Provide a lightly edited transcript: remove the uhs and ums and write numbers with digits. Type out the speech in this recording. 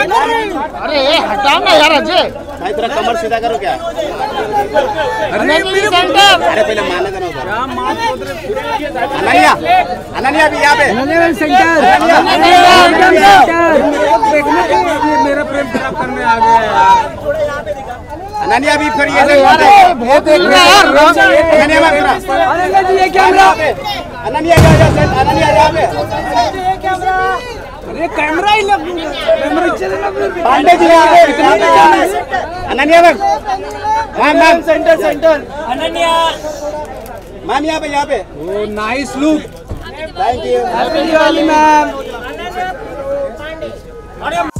अरे हटाओ ना यार अजय भाई तेरा कमर सीधा करो क्या? अरे पहले माना करो अनन्या अनन्या भी यहाँ पे मेरा प्रेम खराब करने आ गया यार। अनन्या भी फिर ये बहुत देख रहे हैं यार अनन्या जी ये कैमरा अनन्या अनन्या यहाँ पे अरे कैमरा ही लग कैमरा चले ना पांडे जी यहाँ पे Ananya ma'am ma'am center center Ananya ma'am यहाँ पे oh nice look thank you happy Diwali ma'am.